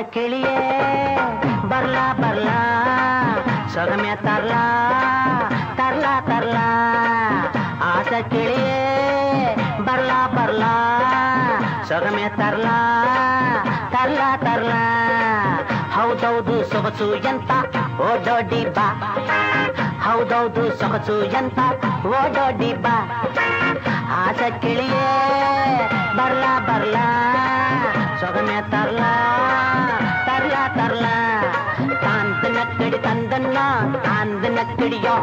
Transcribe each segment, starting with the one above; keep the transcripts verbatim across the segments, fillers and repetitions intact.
கிளியே ಬರ್ಲಾ ಬರ್ಲಾ சொகமே தரலா தரலா தரலா ஆசை கிளியே ಬರ್ಲಾ ಬರ್ಲಾ சொகமே தரಲಾ ತರಲಾ ತರಲಾ ಹೌದೌದು ಸೊಗಸು ಎಂತ ಓಡೋಡಿ ಬಾ ಹೌದೌದು ಸೊಗಸು ಎಂತ ಓಡೋಡಿ ಬಾ ಆಸೆ ಕಿಳಿಯೇ ಬರ್ಲಾ ಬರ್ಲಾ சொகமே தரலா தரலா தரலா தாந்து நக்கடி தந்தன்னா தாந்து நக்கடியோ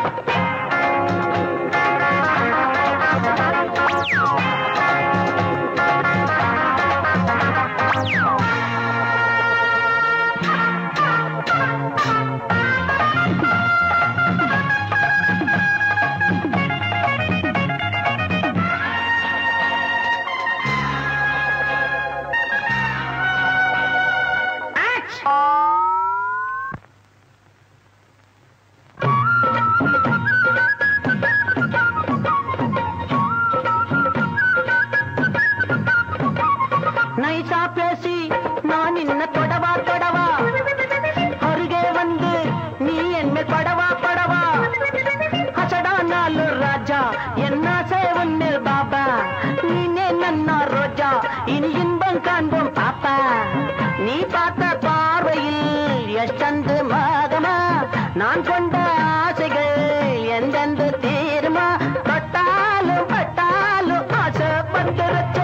நைசா பேசி நான் இன்ன தொடவா தொடவா அருகே வந்து நீ என்மேல் படவா படவா அசடா நாலு ராஜா என்ன சேவன்னில் பாபா நீனே நன்னா ரோஜா இனி இன்பம் காண்போம் பாப்பா நீ பார்த்த பார்வையில் எஷ்டந்து மாதமா நான் கொண்ட ஆசைகள் எந்தெந்த தீருமா பட்டாலும் பட்டாலும் ஆசை வந்துருச்சு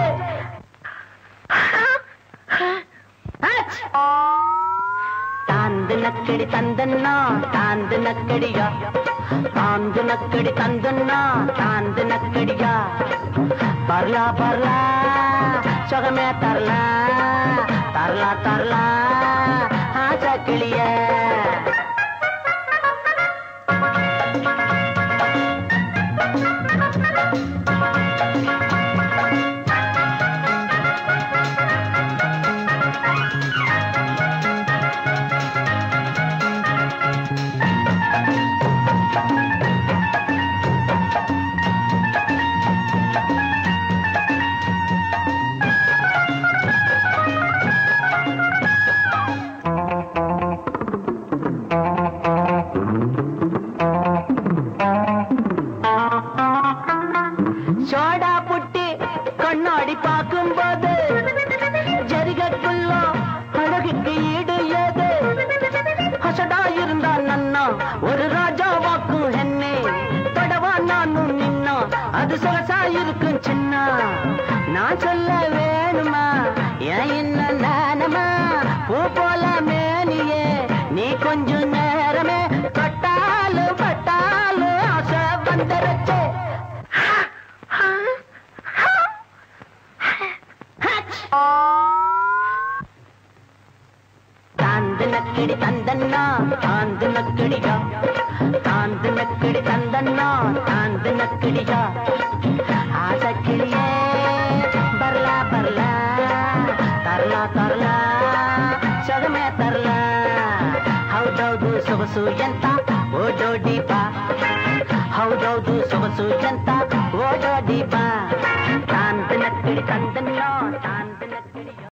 தாந்து நக்கடி தந்தன்னா தாந்து நக்கடியா தாந்து நக்கடி தந்தன்னா தாந்து நக்கடியா பர்லா பர்லா சொகமே தரலா தரலா தரலா ஆசை கிளிய சோடா புட்டி கண்ணாடி பார்க்கும் போது ஜரிகக்குள்ள அழகுக்கு ஈடு ஏது அசடா இருந்தா நன்னா ஒரு ராஜா வாக்கும் என்னே படவா நானும் நின்னா அது சொகசா இருக்கும் சின்ன நான் சொல்ல வேணுமா ஏன் என்ன நானமா பூ போல மேனியே நீ கொஞ்சம் நேரமே பட்டாலும் பட்டாலும் ஆசை வந்துருச்சு தாந்து நக்கடி தந்தன்னா தாந்து நக்கடியா தாந்து நக்கடி தந்தன்னா தாந்து நக்கடியா ஆசை கிளியே ಬರ್ಲಾ ಬರ್ಲಾ ತರಲಾ ತರಲಾ சொகமே தரலா ಹೌದೌದು ಸೊಗಸು ಎಂತ ಓಡೋಡಿ ಬಾ ಹೌದೌದು ಸೊಗಸು ಎಂತ ಓಡೋಡಿ ಬಾ ತಾಂದು ನಕ್ಕಡಿ ತಂದನ್ನ